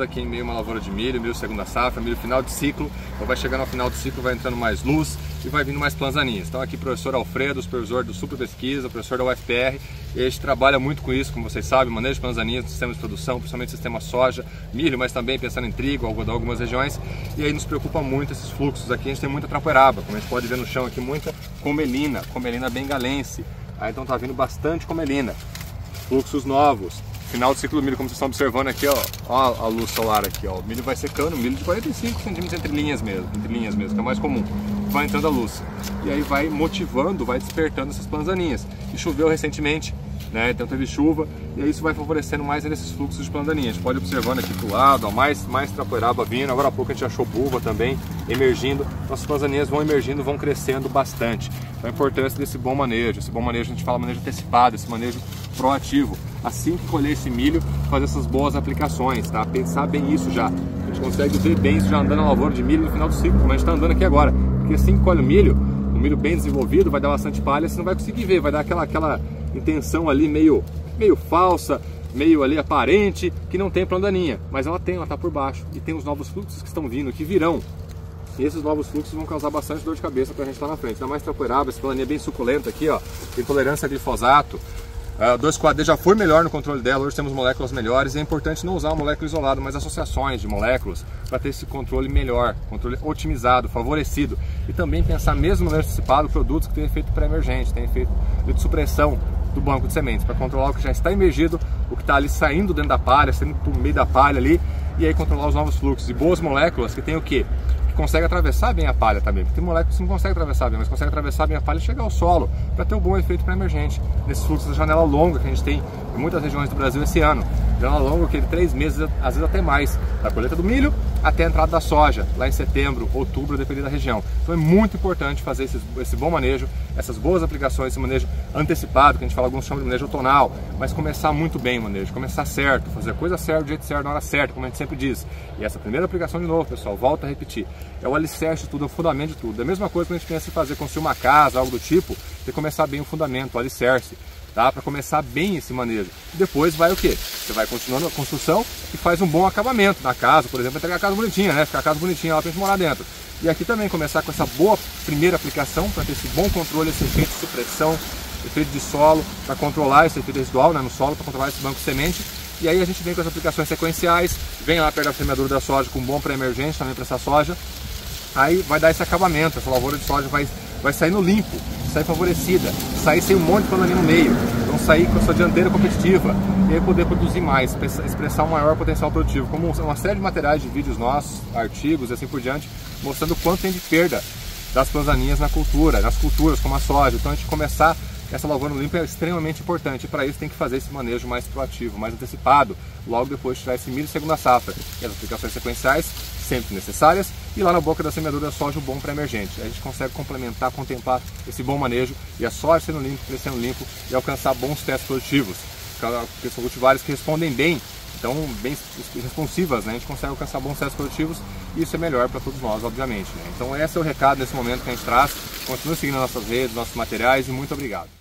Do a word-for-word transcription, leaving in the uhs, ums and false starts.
aqui em meio a uma lavoura de milho, milho segunda safra, milho final de ciclo. Então vai chegando ao final do ciclo, vai entrando mais luz e vai vindo mais planzaninhas. Então aqui o professor Alfredo, supervisor do Super Pesquisa, professor da U F P R, e a gente trabalha muito com isso, como vocês sabem, manejo de planzaninhas no sistema de produção, principalmente sistema soja, milho, mas também pensando em trigo, algodão, algumas regiões. E aí nos preocupa muito esses fluxos. Aqui a gente tem muita trapoeraba, como a gente pode ver no chão aqui, muita comelina, comelina bengalense. Aí então tá vindo bastante comelina. Fluxos novos. Final do ciclo do milho, como vocês estão observando aqui, ó, ó a luz solar aqui, ó. O milho vai secando, milho de quarenta e cinco centímetros entre linhas mesmo, entre linhas mesmo, que é o mais comum. Vai entrando a luz. E aí vai motivando, vai despertando essas planzaninhas. E choveu recentemente, né? Então teve chuva, e aí isso vai favorecendo mais nesses fluxos de planzaninha. A gente pode ir observando aqui pro lado, ó, mais, mais trapoeraba vindo. Agora há pouco a gente achou buva também emergindo. Nossas planzaninhas vão emergindo, vão crescendo bastante. Então a importância desse bom manejo. Esse bom manejo a gente fala manejo antecipado, esse manejo proativo. Assim que colher esse milho, fazer essas boas aplicações, tá? Pensar bem isso já. A gente consegue ver bem isso já andando na lavoura de milho no final do ciclo, como a gente está andando aqui agora. Porque assim que colhe o milho, o milho bem desenvolvido, vai dar bastante palha, você não vai conseguir ver, vai dar aquela, aquela intenção ali meio, meio falsa, meio ali aparente, que não tem plandaninha. Mas ela tem, ela está por baixo. E tem os novos fluxos que estão vindo, que virão. E esses novos fluxos vão causar bastante dor de cabeça para a gente lá na frente. Ainda mais trapoeraba, essa plantaninha bem suculenta aqui, ó, tem tolerância a glifosato. A dois quatro D já foi melhor no controle dela, hoje temos moléculas melhores e é importante não usar uma molécula isolada, mas associações de moléculas para ter esse controle melhor, controle otimizado, favorecido. E também pensar mesmo no antecipado produtos que têm efeito pré-emergente, têm efeito de supressão do banco de sementes, para controlar o que já está emergido, o que está ali saindo dentro da palha, saindo por meio da palha ali, e aí controlar os novos fluxos. E boas moléculas que tem o quê? Que consegue atravessar bem a palha também, porque tem moléculas que não conseguem atravessar bem, mas consegue atravessar bem a palha e chegar ao solo para ter um bom efeito pré-emergente nesses fluxos da janela longa que a gente tem em muitas regiões do Brasil esse ano. Janela longa que é de três meses, às vezes até mais, da colheita do milho até a entrada da soja, lá em setembro, outubro, dependendo da região. Então é muito importante fazer esse, esse bom manejo, essas boas aplicações, esse manejo antecipado, que a gente fala, alguns chamam de manejo outonal, mas começar muito bem o manejo, começar certo, fazer a coisa certa, do jeito certo, na hora certa, como a gente sempre diz. E essa primeira aplicação de novo, pessoal, volta a repetir, é o alicerce de tudo, é o fundamento de tudo. É a mesma coisa que a gente pensa em fazer, construir uma casa, algo do tipo, e começar bem o fundamento, o alicerce. Tá? Para começar bem esse manejo. Depois vai o que? Você vai continuando a construção e faz um bom acabamento na casa, por exemplo, entregar a casa bonitinha, né? Ficar a casa bonitinha lá para a gente morar dentro. E aqui também começar com essa boa primeira aplicação para ter esse bom controle, esse efeito de supressão, efeito de solo, para controlar esse efeito residual, né, no solo, para controlar esse banco de semente. E aí a gente vem com as aplicações sequenciais, vem lá perto da semeadura da soja com um bom pré-emergente também para essa soja. Aí vai dar esse acabamento, essa lavoura de soja vai, vai sair no limpo, sair favorecida, sair sem um monte de plantaninha no meio, então sair com a sua dianteira competitiva e aí poder produzir mais, expressar um maior potencial produtivo, como uma série de materiais de vídeos nossos, artigos e assim por diante, mostrando o quanto tem de perda das plantaninhas na cultura, nas culturas como a soja. Então a gente começar essa lavoura no limpo é extremamente importante e para isso tem que fazer esse manejo mais proativo, mais antecipado, logo depois de tirar esse milho segunda safra. E as aplicações sequenciais sempre necessárias e lá na boca da semeadura da soja o bom pré-emergente. A gente consegue complementar, contemplar esse bom manejo e a soja sendo limpo, crescendo limpo e alcançar bons testes produtivos, porque são cultivares que respondem bem, então bem responsivas, né? A gente consegue alcançar bons testes produtivos e isso é melhor para todos nós, obviamente, né? Então esse é o recado nesse momento que a gente traz. Continue seguindo nossas redes, nossos materiais e muito obrigado.